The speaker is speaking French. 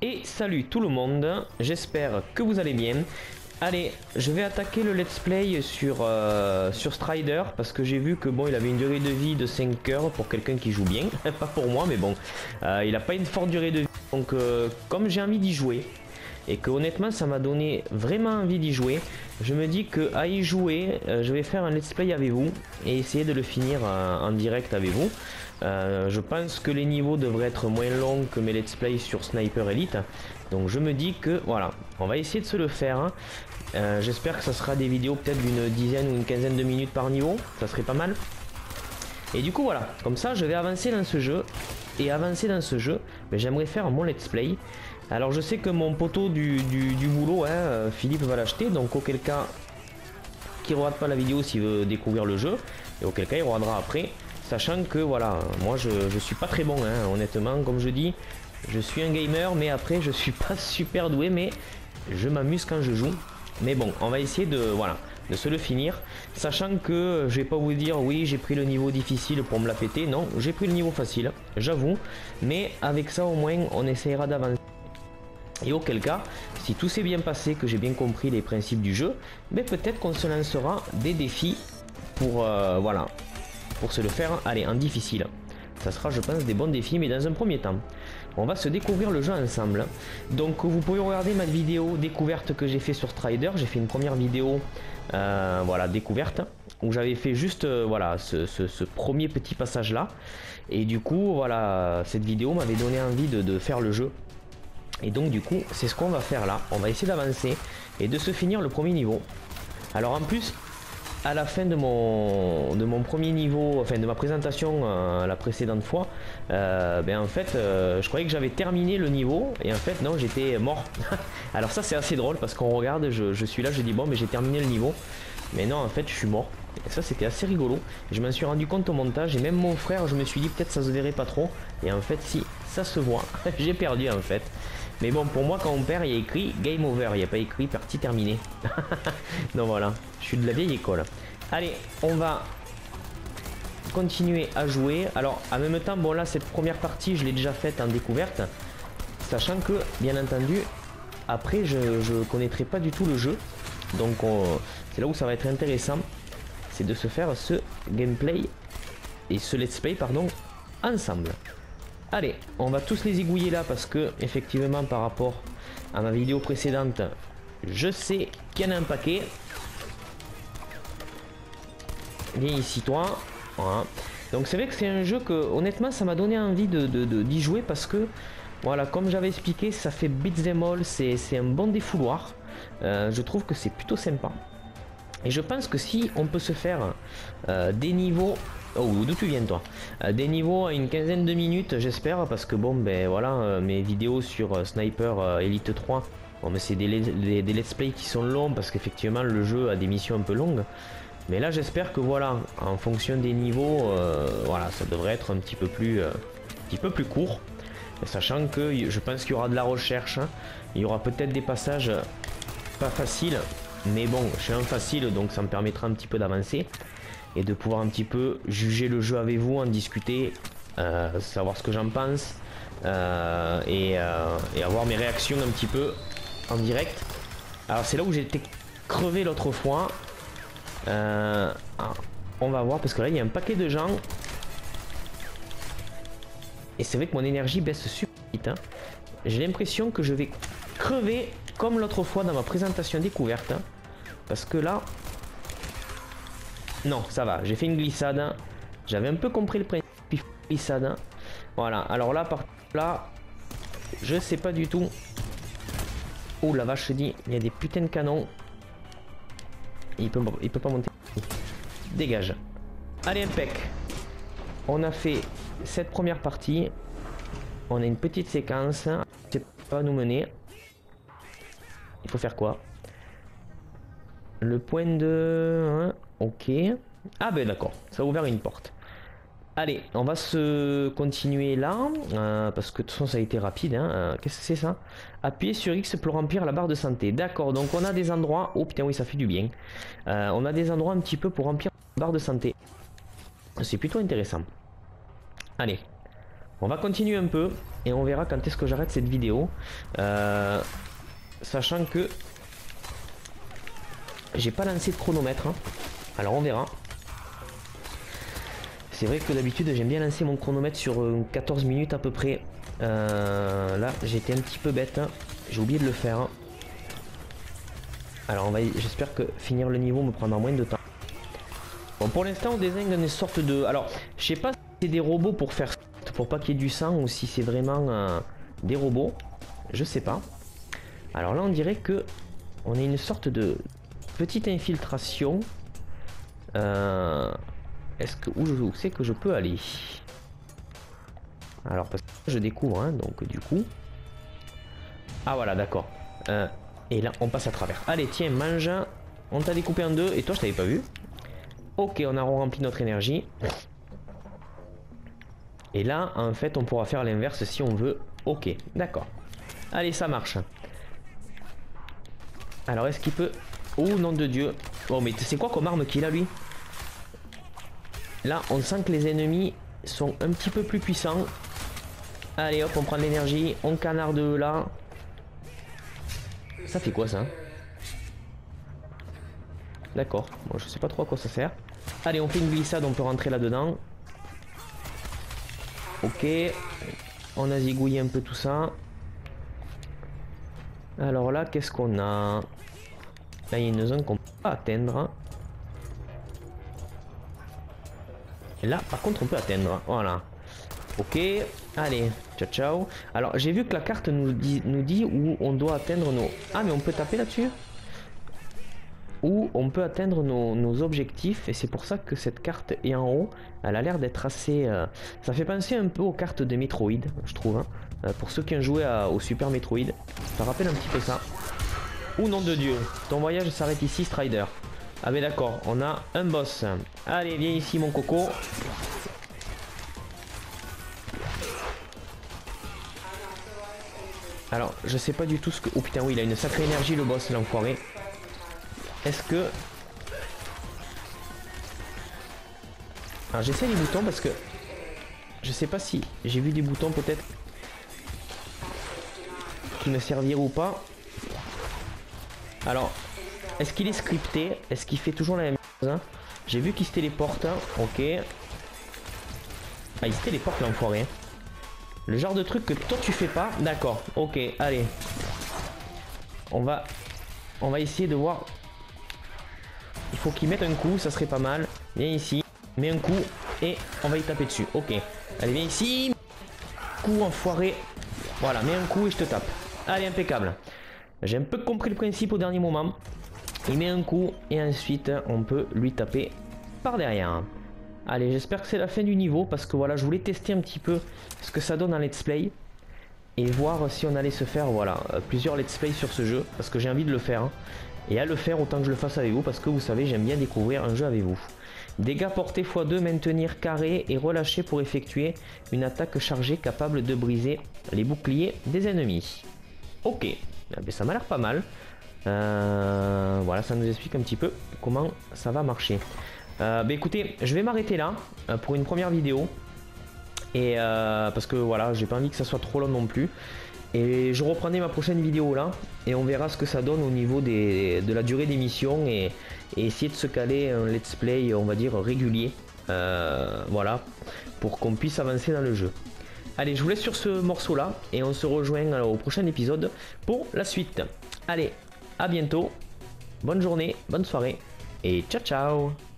Et salut tout le monde, j'espère que vous allez bien. Allez, je vais attaquer le let's play sur Strider parce que j'ai vu que bon, il avait une durée de vie de 5 heures pour quelqu'un qui joue bien, pas pour moi mais bon, il n'a pas une forte durée de vie. Donc comme j'ai envie d'y jouer et que honnêtement ça m'a donné vraiment envie d'y jouer, je me dis que à y jouer, je vais faire un let's play avec vous et essayer de le finir en direct avec vous. Je pense que les niveaux devraient être moins longs que mes let's play sur Sniper Elite. Donc je me dis que voilà, on va essayer de se le faire. Hein. J'espère que ça sera des vidéos peut-être d'une dizaine ou une quinzaine de minutes par niveau. Ça serait pas mal. Et du coup voilà, comme ça je vais avancer dans ce jeu. Et avancer dans ce jeu, j'aimerais faire mon let's play. Alors je sais que mon poteau du boulot, hein, Philippe va l'acheter. Donc auquel cas, qu'il ne regarde pas la vidéo s'il veut découvrir le jeu. Et auquel cas il regardera après. Sachant que voilà, moi je suis pas très bon, hein, honnêtement, comme je dis, je suis un gamer, mais après je suis pas super doué, mais je m'amuse quand je joue. Mais bon, on va essayer de se le finir, sachant que je vais pas vous dire oui j'ai pris le niveau difficile pour me la péter, non, j'ai pris le niveau facile, j'avoue, mais avec ça au moins on essayera d'avancer. Et auquel cas, si tout s'est bien passé, que j'ai bien compris les principes du jeu, mais peut-être qu'on se lancera des défis pour voilà. Pour se le faire aller en difficile. Ça sera je pense des bons défis, mais dans un premier temps on va se découvrir le jeu ensemble. Donc vous pouvez regarder ma vidéo découverte que j'ai fait sur Strider. J'ai fait une première vidéo voilà, découverte où j'avais fait juste voilà ce premier petit passage là, et du coup voilà, cette vidéo m'avait donné envie de faire le jeu, et donc du coup c'est ce qu'on va faire là. On va essayer d'avancer et de se finir le premier niveau. Alors en plus, à la fin de mon premier niveau, enfin de ma présentation la précédente fois, en fait je croyais que j'avais terminé le niveau et en fait non, j'étais mort. Alors ça c'est assez drôle parce qu'on regarde, je suis là, je dis bon mais j'ai terminé le niveau, mais non en fait je suis mort. Et ça c'était assez rigolo, je m'en suis rendu compte au montage, et même mon frère, je me suis dit peut-être ça se verrait pas trop, et en fait si, ça se voit. J'ai perdu en fait. Mais bon, pour moi, quand on perd, il y a écrit Game Over, il n'y a pas écrit partie terminée. Donc voilà, je suis de la vieille école. Allez, on va continuer à jouer. Alors, en même temps, bon là, cette première partie, je l'ai déjà faite en découverte. Sachant que, bien entendu, après, je ne connaîtrai pas du tout le jeu. Donc, c'est là où ça va être intéressant. C'est de se faire ce gameplay, et ce let's play, pardon, ensemble. Allez, on va tous les égouiller là parce que effectivement par rapport à ma vidéo précédente, je sais qu'il y en a un paquet. Viens ici toi. Voilà. Donc c'est vrai que c'est un jeu que honnêtement ça m'a donné envie d'y jouer parce que voilà, comme j'avais expliqué, ça fait beat'em all, c'est un bon défouloir. Je trouve que c'est plutôt sympa. Et je pense que si on peut se faire des niveaux... Oh, d'où tu viens toi? Des niveaux à une quinzaine de minutes, j'espère, parce que bon, ben voilà, mes vidéos sur Sniper Elite 3, bon, mais c'est des let's play qui sont longs, parce qu'effectivement le jeu a des missions un peu longues. Mais là, j'espère que voilà, en fonction des niveaux, voilà, ça devrait être un petit peu plus court. Sachant que je pense qu'il y aura de la recherche, hein. Il y aura peut-être des passages pas faciles, mais bon, je suis un facile, donc ça me permettra un petit peu d'avancer et de pouvoir un petit peu juger le jeu avec vous, en discuter, savoir ce que j'en pense, et avoir mes réactions un petit peu en direct. Alors c'est là où j'ai été crevé l'autre fois. On va voir parce que là il y a un paquet de gens et c'est vrai que mon énergie baisse super vite, hein. J'ai l'impression que je vais crever comme l'autre fois dans ma présentation découverte, hein, parce que là non, ça va, j'ai fait une glissade. J'avais un peu compris le principe de glissade. Voilà, alors là, par là, je sais pas du tout. Oh la vache, je dis, il y a des putains de canons. Il peut pas monter. Dégage. Allez, impec. On a fait cette première partie. On a une petite séquence. C'est pas nous mener. Il faut faire quoi? Le point de... Ok. Ah ben d'accord, ça a ouvert une porte. Allez, on va se continuer là, parce que de toute façon ça a été rapide, hein. Qu'est-ce que c'est ça? Appuyez sur X pour remplir la barre de santé. D'accord, donc on a des endroits... Oh putain oui, ça fait du bien. On a des endroits un petit peu pour remplir la barre de santé. C'est plutôt intéressant. Allez, On va continuer un peu et on verra quand est-ce que j'arrête cette vidéo. Sachant que j'ai pas lancé de chronomètre, hein. Alors on verra. C'est vrai que d'habitude j'aime bien lancer mon chronomètre sur 14 minutes à peu près. Là j'ai été un petit peu bête, hein. J'ai oublié de le faire. Alors j'espère que finir le niveau me prendra moins de temps. Bon, pour l'instant on désigne une sorte de... Alors je sais pas si c'est des robots pour faire... pour pas qu'il y ait du sang ou si c'est vraiment des robots. Je sais pas. Alors là on dirait que on est une sorte de petite infiltration. Est-ce que où c'est que je peux aller? Alors parce que je découvre, hein, donc du coup. Ah voilà, d'accord. Et là on passe à travers. Allez tiens, mange. On t'a découpé en deux et toi je t'avais pas vu. Ok, on a rempli notre énergie. Et là en fait on pourra faire l'inverse si on veut. Ok, d'accord. Allez, ça marche. Alors est-ce qu'il peut... Oh nom de Dieu. Oh mais c'est quoi comme arme qu'il a lui? Là on sent que les ennemis sont un petit peu plus puissants. Allez hop, on prend de l'énergie, on canarde là. Ça fait quoi ça? D'accord, bon je sais pas trop à quoi ça sert. Allez, on fait une glissade, on peut rentrer là-dedans. Ok, on a zigouillé un peu tout ça. Alors là, qu'est-ce qu'on a? Là, il y a une zone qu'on peut pas atteindre. Et là, par contre, on peut atteindre. Voilà. Ok, allez, ciao ciao. Alors, j'ai vu que la carte nous dit où on doit atteindre nos... Ah, mais on peut taper là-dessus? Où on peut atteindre nos objectifs. Et c'est pour ça que cette carte est en haut. Elle a l'air d'être assez... Ça fait penser un peu aux cartes de Metroid, je trouve. Hein. Pour ceux qui ont joué au Super Metroid. Ça rappelle un petit peu ça. Oh nom de Dieu, ton voyage s'arrête ici, Strider. Ah mais d'accord, on a un boss. Allez, viens ici mon coco. Alors, je sais pas du tout ce que... Oh putain, oui, il a une sacrée énergie le boss, l'enfoiré. Est-ce que... Alors j'essaie les boutons parce que... Je sais pas si j'ai vu des boutons peut-être qui me serviraient ou pas. Alors, est-ce qu'il est scripté? Est-ce qu'il fait toujours la même chose, hein? J'ai vu qu'il se téléporte, hein. Ok. Ah, il se téléporte l'enfoiré. Le genre de truc que toi tu fais pas. D'accord, ok, allez. On va essayer de voir. Il faut qu'il mette un coup, ça serait pas mal. Viens ici, mets un coup et on va y taper dessus. Ok, allez viens ici. Coup enfoiré. Voilà, mets un coup et je te tape. Allez, impeccable. J'ai un peu compris le principe au dernier moment. Il met un coup et ensuite on peut lui taper par derrière. Allez, j'espère que c'est la fin du niveau parce que voilà, je voulais tester un petit peu ce que ça donne en let's play et voir si on allait se faire voilà plusieurs let's play sur ce jeu parce que j'ai envie de le faire hein. Et à le faire autant que je le fasse avec vous parce que vous savez j'aime bien découvrir un jeu avec vous. Dégâts portés x2, maintenir carré et relâcher pour effectuer une attaque chargée capable de briser les boucliers des ennemis. Ok, ça m'a l'air pas mal. Voilà, ça nous explique un petit peu comment ça va marcher. Écoutez, je vais m'arrêter là pour une première vidéo. Et parce que voilà, j'ai pas envie que ça soit trop long non plus. Et je reprendrai ma prochaine vidéo là. Et on verra ce que ça donne au niveau de la durée d'émission. Et essayer de se caler un let's play, on va dire, régulier. Voilà, pour qu'on puisse avancer dans le jeu. Allez, je vous laisse sur ce morceau là. Et on se rejoint au prochain épisode pour la suite. Allez, à bientôt. Bonne journée, bonne soirée. Et ciao ciao.